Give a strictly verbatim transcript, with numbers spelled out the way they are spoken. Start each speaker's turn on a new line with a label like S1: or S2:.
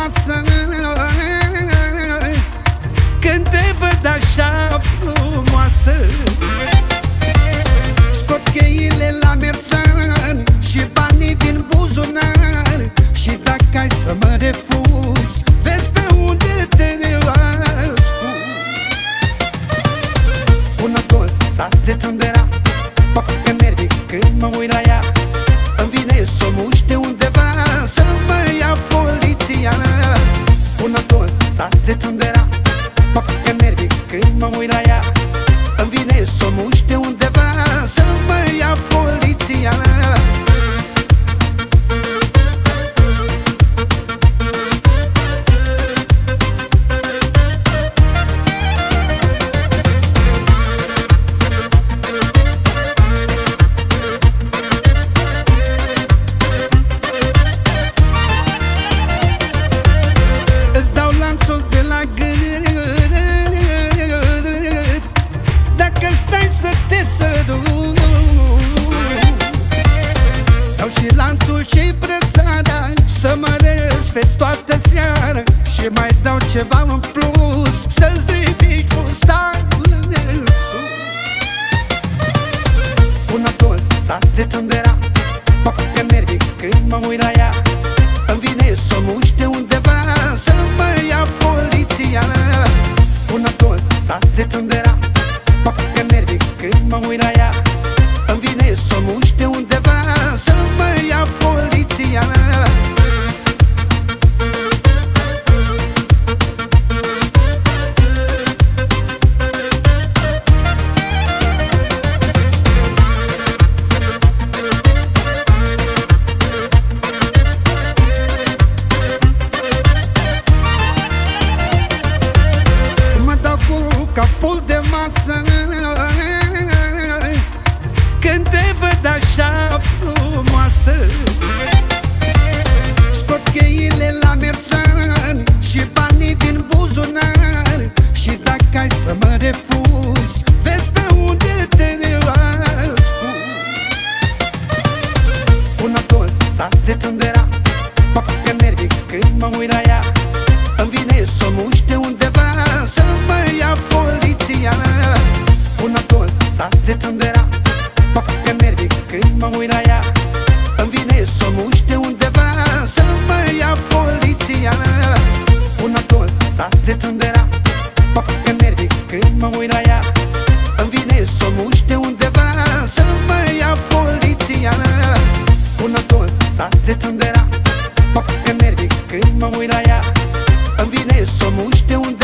S1: masă, când te văd așa frumoasă. Scot cheile la merțan și banii din buzunar, și dacă ai să mă refuzi, vezi pe unde te ascund. Una colța de tândera facă nervii când mă uit la ea. Îmi vine să o muște undeva, să mă ia poliția. Una colța de tândera facă nervii când mă uit la ea. Îmi vine să o muște undeva, să mă ia poliția. Îți dau lanțul de la gât, dacă stai să te sărut. Dau și lanțul și brățara, să mă răsfezi toată seara. Și mai dau ceva în plus, să-ți ridici fustanul în sus. Una colța de tândera facă nervii când mă uit la ea. Îmi vine să o muște undeva, să mă ia poliția. Una colța de tândera facă nervii când mă uit la ea. Îmi vine să o muște undeva, să mă ia poliția. Mă dau cu capul de masă, când te văd așa frumoasă. Scot cheile la merțan și banii din buzunar, și dacă ai să mă refuzi, vezi pe unde te ascund. Una colța de tândera facă nervii când mă uit la ea. Îmi vine să o muște undeva, să mă ia poliția. Una colța de tândera facă nervii când mă uit la ea. Îmi vine să o muște undeva, să mă ia poliția. Una colța de tândera facă nervii când mă uit la ea. Îmi vine să o muște undeva, să mă ia poliția. Una colța de tândera facă nervii când mă uit la ea. Îmi vine să o muște undeva,